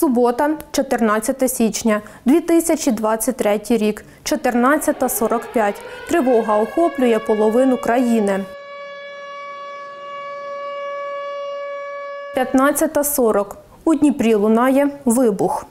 Субота, 14 січня, 2023 рік, 14:45. Тривога охоплює половину країни. 15:40. У Дніпрі лунає вибух.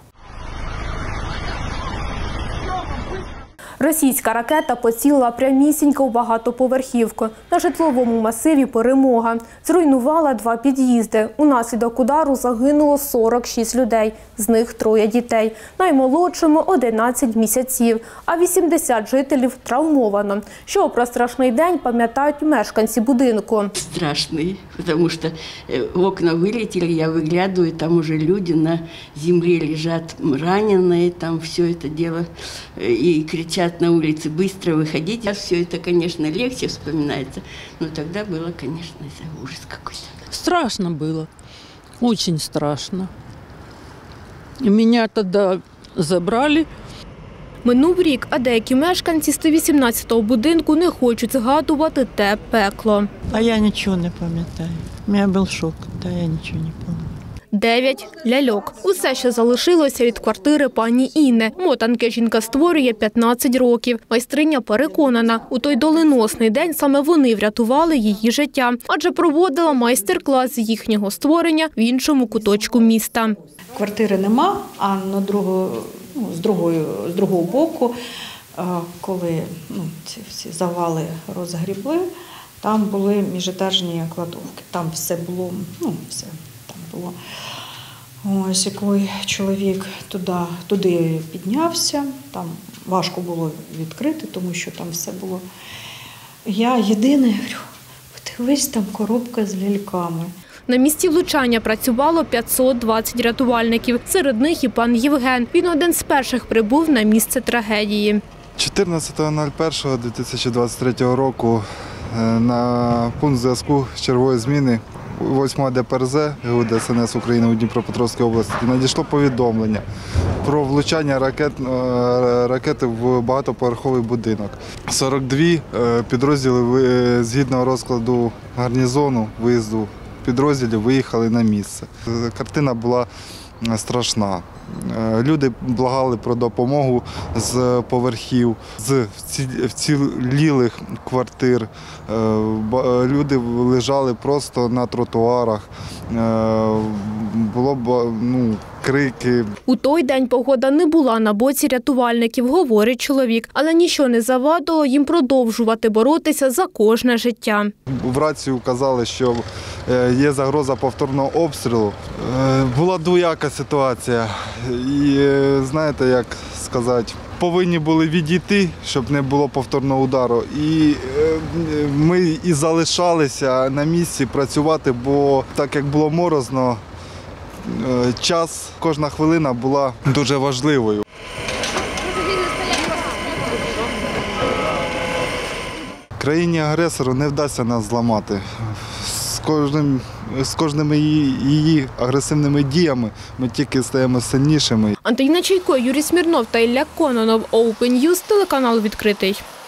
Російська ракета поцілила прямісінько в багатоповерхівку. На житловому масиві «Перемога». Зруйнувала 2 під'їзди. Унаслідок удару загинуло 46 людей, з них 3 дітей. Наймолодшому – 11 місяців, а 80 жителів травмовано. Що про страшний день пам'ятають мешканці будинку. Страшний, тому що окна вилетіли, я виглядаю, там уже люди на землі лежать ранені, там все це діло, і кричать на улице: быстро выходить. Сейчас все это, конечно, легче вспоминается, но тогда было, конечно, ужас какой-то. Страшно было, очень страшно. Меня тогда забрали. Минув рік, а деякі мешканці 118-го будинку не хочуть згадувати те пекло. А я нічого не пам'ятаю. У мене був шок, та я нічого не пам'ятаю. 9 ляльок. Усе, що залишилося від квартири пані Інни. Мотанки жінка створює 15 років. Майстриня переконана, у той доленосний день саме вони врятували її життя. Адже проводила майстер-клас з їхнього створення в іншому куточку міста. Квартири нема, а з другого боку, коли ці всі завали розгрібли, там були міжетажні кладовки. Там все було, все там було. Ось, коли чоловік туди піднявся, там важко було відкрити, тому що там все було. Я єдине говорю: подивись, там коробка з ляльками. На місці влучання працювало 520 рятувальників. Серед них і пан Євген. Він один з перших прибув на місце трагедії. 14.01.2023 року на пункт зв'язку з чергової зміни 8 ДПРЗ ГУ ДСНС України у Дніпропетровській області надійшло повідомлення про влучання ракети в багатоповерховий будинок. 42 підрозділи згідно розкладу гарнізону виїзду підрозділів виїхали на місце. Картина була страшна. Люди благали про допомогу з поверхів, з вцілілих квартир. Люди лежали просто на тротуарах. Було крики. У той день погода не була на боці рятувальників, говорить чоловік. Але ніщо не завадило їм продовжувати боротися за кожне життя. В рацію казали, що є загроза повторного обстрілу. Була двояка ситуація. І знаєте, як сказати, повинні були відійти, щоб не було повторного удару. І ми і залишалися на місці працювати, бо так як було морозно, час, кожна хвилина була дуже важливою. Країні-агресору не вдасться нас зламати. З кожними її агресивними діями ми тільки стаємо сильнішими. Антоніна Чайко, Юрій Смірнов та Ілля Кононов. Open News, телеканал «Відкритий».